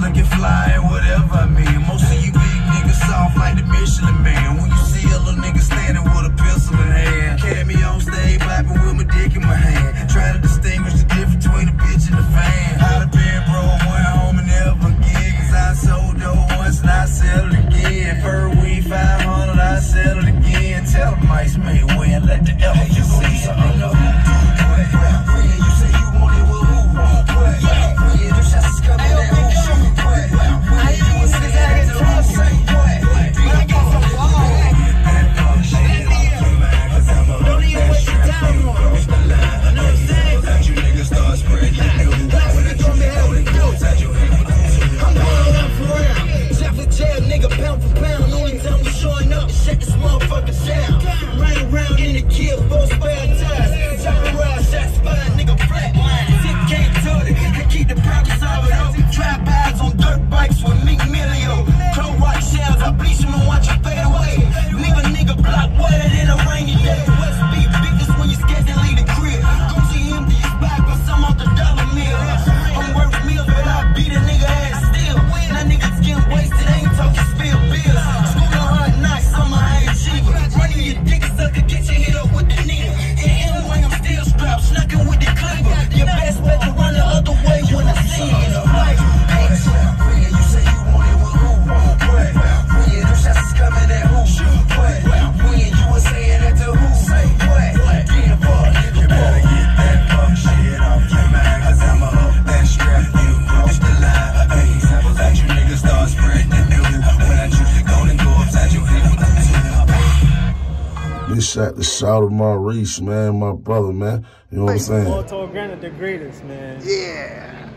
looking fly and whatever I mean. Most of you big niggas soft like the Michelin Man. When you see a little nigga standing with a pistol in hand, catch me on stage popping with my dick in my hand, trying to distinguish the difference between a bitch and a fan. I'd have been broke, went home and never again, cause I sold dope once and I sell it again. Per weed 500, I sell it again. Tell them Ice may win, let the elephant see something. You say you want it, well who? Yeah, them shots is coming at who? I ain't doing niggas out here to say what? But I got some ball. Don't even waste your time on it. You know what I'm saying? Let you niggas start spreading the news. When it come to hell, we go. I'm going up for real. Traffic jam, nigga, pound for pound. Only time we showing up, shut this motherfucker down. Right around in the kill, both spare tires. Jump around, shot spine, nigga, flatline. Tip can't touch it. I keep the problems solved up. Trap eyes on dirt bikes with Meek Millio. Crow rock shells, I bleach them and watch you fade away. Leave a nigga block wetter than a rainy day. West beat biggest when you scared to leave the crib. Go see him to your spot, but some off the dollar meal. I'm worth meals, but I beat a nigga ass still. Now niggas getting wasted, ain't talking spill bills. School hard knocks, I'm a high achiever. Running your dick sucker, get your hit up with the needle. In M-Wing, I'm still strapped, snacking with the cleaver. Your best bet to run the other way when I see you. You say you want it, well who? When them shots is coming at who? When you was saying that to who? Say what? Get fuck, you better get that fuck shit off your mind, cause I'ma up that strap you cross the line. Hey, examples that you niggas start spreading the news. When I choose to go and go upside your head with the This shot the shout of Maurice, man, my brother, man. You know what I'm saying? Moto Granite, the greatest, man. yeah.